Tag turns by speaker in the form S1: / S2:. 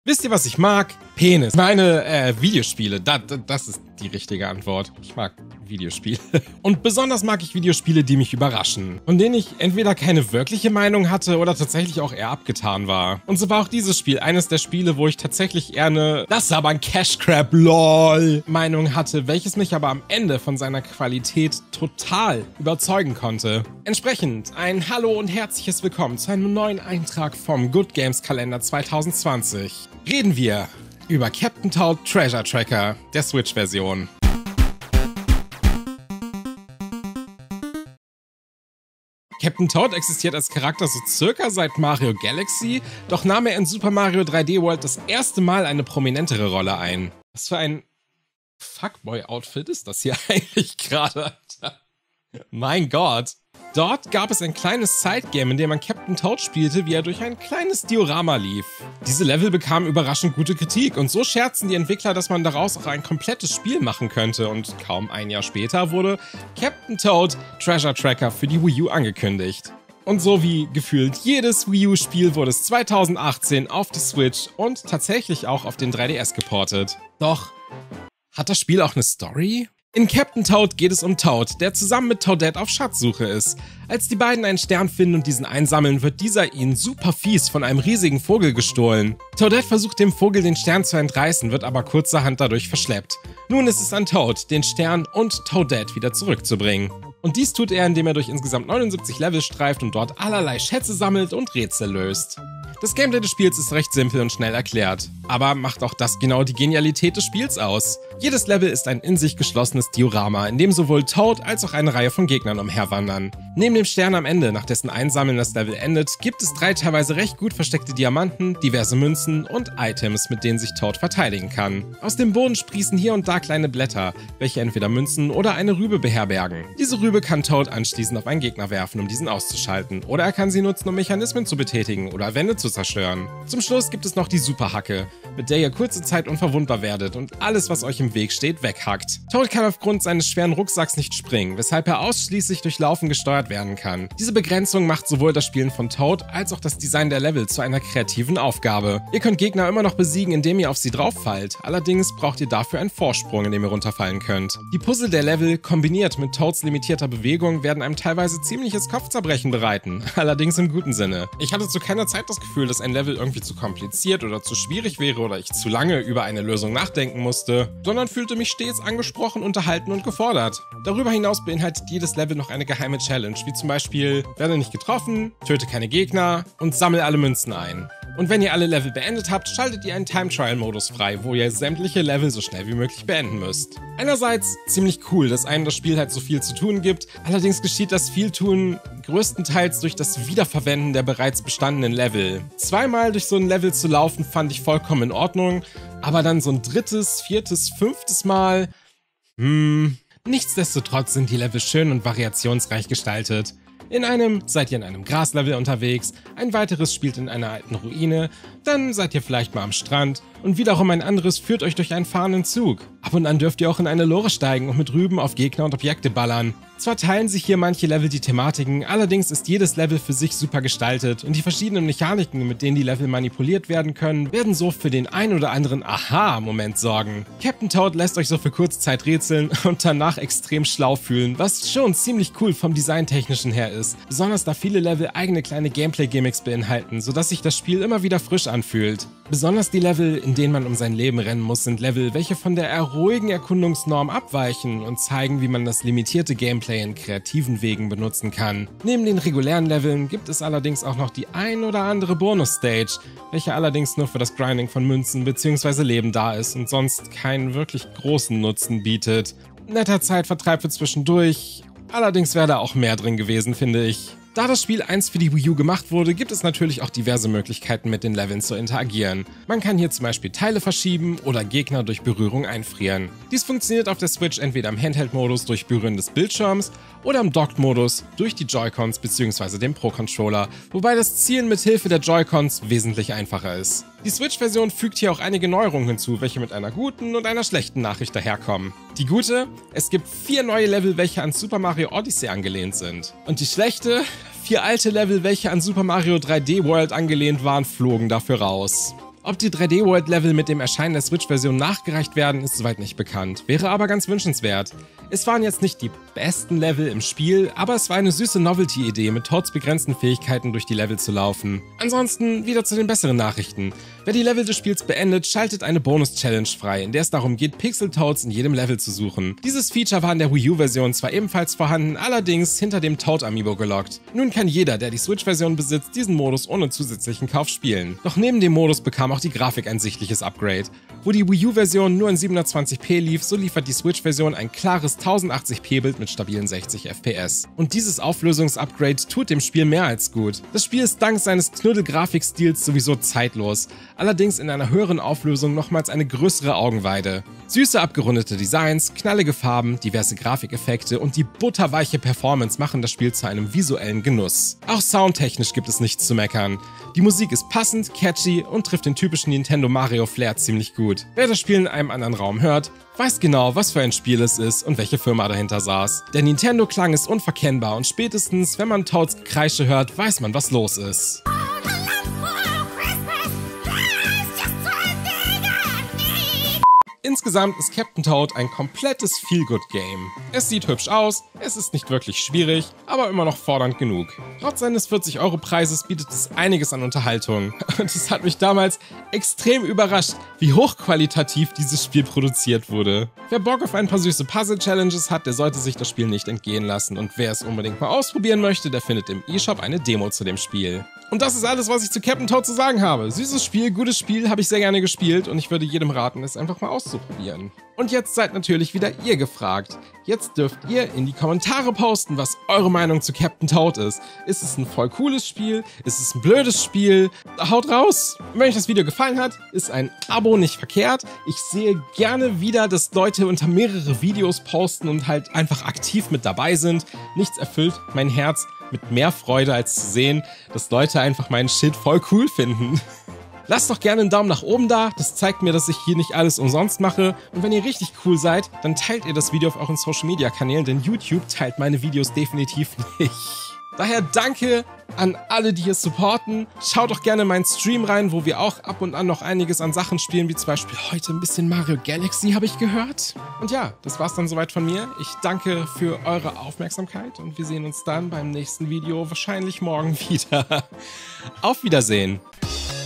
S1: Wisst ihr, was ich mag? Penis. Meine, Videospiele. Das ist die richtige Antwort. Ich mag Videospiele. Und besonders mag ich Videospiele, die mich überraschen. Von denen ich entweder keine wirkliche Meinung hatte oder tatsächlich auch eher abgetan war. Und so war auch dieses Spiel eines der Spiele, wo ich tatsächlich eher eine "Das ist aber ein Cash Grab, lol" Meinung hatte, welches mich aber am Ende von seiner Qualität total überzeugen konnte. Entsprechend ein Hallo und herzliches Willkommen zu einem neuen Eintrag vom Good Games Kalender 2020. Reden wir über Captain Toad Treasure Tracker, der Switch-Version. Captain Toad existiert als Charakter so circa seit Mario Galaxy, doch nahm er in Super Mario 3D World das erste Mal eine prominentere Rolle ein. Was für ein Fuckboy-Outfit ist das hier eigentlich gerade, Alter? Mein Gott. Dort gab es ein kleines Sidegame, in dem man Captain Toad spielte, wie er durch ein kleines Diorama lief. Diese Level bekamen überraschend gute Kritik und so scherzten die Entwickler, dass man daraus auch ein komplettes Spiel machen könnte und kaum ein Jahr später wurde Captain Toad Treasure Tracker für die Wii U angekündigt. Und so wie gefühlt jedes Wii U-Spiel wurde es 2018 auf die Switch und tatsächlich auch auf den 3DS geportet. Doch, hat das Spiel auch eine Story? In Captain Toad geht es um Toad, der zusammen mit Toadette auf Schatzsuche ist. Als die beiden einen Stern finden und diesen einsammeln, wird dieser ihnen super fies von einem riesigen Vogel gestohlen. Toadette versucht dem Vogel den Stern zu entreißen, wird aber kurzerhand dadurch verschleppt. Nun ist es an Toad, den Stern und Toadette wieder zurückzubringen. Und dies tut er, indem er durch insgesamt 79 Level streift und dort allerlei Schätze sammelt und Rätsel löst. Das Gameplay des Spiels ist recht simpel und schnell erklärt, aber macht auch das genau die Genialität des Spiels aus. Jedes Level ist ein in sich geschlossenes Diorama, in dem sowohl Toad als auch eine Reihe von Gegnern umherwandern. Neben dem Stern am Ende, nach dessen Einsammeln das Level endet, gibt es 3 teilweise recht gut versteckte Diamanten, diverse Münzen und Items, mit denen sich Toad verteidigen kann. Aus dem Boden sprießen hier und da kleine Blätter, welche entweder Münzen oder eine Rübe beherbergen. Diese Rübe kann Toad anschließend auf einen Gegner werfen, um diesen auszuschalten, oder er kann sie nutzen, um Mechanismen zu betätigen oder Wände zu zerstören. Zum Schluss gibt es noch die Superhacke, mit der ihr kurze Zeit unverwundbar werdet und alles, was euch im Weg steht, weghackt. Toad kann aufgrund seines schweren Rucksacks nicht springen, weshalb er ausschließlich durch Laufen gesteuert werden kann. Diese Begrenzung macht sowohl das Spielen von Toad als auch das Design der Level zu einer kreativen Aufgabe. Ihr könnt Gegner immer noch besiegen, indem ihr auf sie drauffallt, allerdings braucht ihr dafür einen Vorsprung, in dem ihr runterfallen könnt. Die Puzzle der Level, kombiniert mit Toads limitierter Bewegung, werden einem teilweise ziemliches Kopfzerbrechen bereiten, allerdings im guten Sinne. Ich hatte zu keiner Zeit das Gefühl, dass ein Level irgendwie zu kompliziert oder zu schwierig wäre oder ich zu lange über eine Lösung nachdenken musste, sondern fühlte mich stets angesprochen, unterhalten und gefordert. Darüber hinaus beinhaltet jedes Level noch eine geheime Challenge, wie zum Beispiel: werde nicht getroffen, töte keine Gegner und sammle alle Münzen ein. Und wenn ihr alle Level beendet habt, schaltet ihr einen Time-Trial-Modus frei, wo ihr sämtliche Level so schnell wie möglich beenden müsst. Einerseits ziemlich cool, dass einem das Spiel halt so viel zu tun gibt, allerdings geschieht das Vieltun größtenteils durch das Wiederverwenden der bereits bestandenen Level. Zweimal durch so ein Level zu laufen fand ich vollkommen in Ordnung, aber dann so ein 3., 4., 5. Mal, nichtsdestotrotz sind die Level schön und variationsreich gestaltet. In einem seid ihr in einem Graslevel unterwegs, ein weiteres spielt in einer alten Ruine, dann seid ihr vielleicht mal am Strand und wiederum ein anderes führt euch durch einen fahrenden Zug. Ab und an dürft ihr auch in eine Lore steigen und mit Rüben auf Gegner und Objekte ballern. Zwar teilen sich hier manche Level die Thematiken, allerdings ist jedes Level für sich super gestaltet und die verschiedenen Mechaniken, mit denen die Level manipuliert werden können, werden so für den ein oder anderen Aha-Moment sorgen. Captain Toad lässt euch so für kurze Zeit rätseln und danach extrem schlau fühlen, was schon ziemlich cool vom Designtechnischen her ist, besonders da viele Level eigene kleine Gameplay-Gimmicks beinhalten, sodass sich das Spiel immer wieder frisch anfühlt. Besonders die Level, in denen man um sein Leben rennen muss, sind Level, welche von der eher ruhigen Erkundungsnorm abweichen und zeigen, wie man das limitierte Gameplay in kreativen Wegen benutzen kann. Neben den regulären Leveln gibt es allerdings auch noch die ein oder andere Bonus-Stage, welche allerdings nur für das Grinding von Münzen bzw. Leben da ist und sonst keinen wirklich großen Nutzen bietet. Netter Zeitvertreib für zwischendurch, allerdings wäre da auch mehr drin gewesen, finde ich. Da das Spiel einst für die Wii U gemacht wurde, gibt es natürlich auch diverse Möglichkeiten, mit den Leveln zu interagieren. Man kann hier zum Beispiel Teile verschieben oder Gegner durch Berührung einfrieren. Dies funktioniert auf der Switch entweder im Handheld-Modus durch Berühren des Bildschirms oder im Docked-Modus durch die Joy-Cons bzw. den Pro-Controller, wobei das Zielen mit Hilfe der Joy-Cons wesentlich einfacher ist. Die Switch-Version fügt hier auch einige Neuerungen hinzu, welche mit einer guten und einer schlechten Nachricht daherkommen. Die gute: es gibt 4 neue Level, welche an Super Mario Odyssey angelehnt sind. Und die schlechte: 4 alte Level, welche an Super Mario 3D World angelehnt waren, flogen dafür raus. Ob die 3D-World-Level mit dem Erscheinen der Switch-Version nachgereicht werden, ist soweit nicht bekannt, wäre aber ganz wünschenswert. Es waren jetzt nicht die besten Level im Spiel, aber es war eine süße Novelty-Idee, mit Toads begrenzten Fähigkeiten durch die Level zu laufen. Ansonsten wieder zu den besseren Nachrichten. Wer die Level des Spiels beendet, schaltet eine Bonus-Challenge frei, in der es darum geht, Pixel-Toads in jedem Level zu suchen. Dieses Feature war in der Wii U-Version zwar ebenfalls vorhanden, allerdings hinter dem Toad-Amiibo gelockt. Nun kann jeder, der die Switch-Version besitzt, diesen Modus ohne zusätzlichen Kauf spielen. Doch neben dem Modus bekam auch die Grafik ein sichtliches Upgrade. Wo die Wii U-Version nur in 720p lief, so liefert die Switch-Version ein klares 1080p-Bild mit stabilen 60 FPS. Und dieses Auflösungs-Upgrade tut dem Spiel mehr als gut. Das Spiel ist dank seines Knuddel-Grafikstils sowieso zeitlos, allerdings in einer höheren Auflösung nochmals eine größere Augenweide. Süße abgerundete Designs, knallige Farben, diverse Grafikeffekte und die butterweiche Performance machen das Spiel zu einem visuellen Genuss. Auch soundtechnisch gibt es nichts zu meckern. Die Musik ist passend, catchy und trifft den typischen Nintendo Mario Flair ziemlich gut. Wer das Spiel in einem anderen Raum hört, weiß genau, was für ein Spiel es ist und welche Firma dahinter saß. Der Nintendo-Klang ist unverkennbar und spätestens, wenn man Toads Gekreische hört, weiß man, was los ist. Insgesamt ist Captain Toad ein komplettes Feel-Good-Game. Es sieht hübsch aus, es ist nicht wirklich schwierig, aber immer noch fordernd genug. Trotz seines 40-Euro-Preises bietet es einiges an Unterhaltung. Und es hat mich damals extrem überrascht, wie hochqualitativ dieses Spiel produziert wurde. Wer Bock auf ein paar süße Puzzle-Challenges hat, der sollte sich das Spiel nicht entgehen lassen. Und wer es unbedingt mal ausprobieren möchte, der findet im eShop eine Demo zu dem Spiel. Und das ist alles, was ich zu Captain Toad zu sagen habe. Süßes Spiel, gutes Spiel, habe ich sehr gerne gespielt und ich würde jedem raten, es einfach mal auszuprobieren. Und jetzt seid natürlich wieder ihr gefragt. Jetzt dürft ihr in die Kommentare posten, was eure Meinung zu Captain Toad ist. Ist es ein voll cooles Spiel? Ist es ein blödes Spiel? Haut raus! Wenn euch das Video gefallen hat, ist ein Abo nicht verkehrt. Ich sehe gerne wieder, dass Leute unter mehrere Videos posten und halt einfach aktiv mit dabei sind. Nichts erfüllt mein Herz mit mehr Freude, als zu sehen, dass Leute einfach meinen Shit voll cool finden. Lasst doch gerne einen Daumen nach oben da, das zeigt mir, dass ich hier nicht alles umsonst mache. Und wenn ihr richtig cool seid, dann teilt ihr das Video auf euren Social-Media-Kanälen, denn YouTube teilt meine Videos definitiv nicht. Daher danke an alle, die hier supporten. Schaut doch gerne in meinen Stream rein, wo wir auch ab und an noch einiges an Sachen spielen, wie zum Beispiel heute ein bisschen Mario Galaxy, habe ich gehört. Und ja, das war's dann soweit von mir. Ich danke für eure Aufmerksamkeit und wir sehen uns dann beim nächsten Video, wahrscheinlich morgen wieder. Auf Wiedersehen!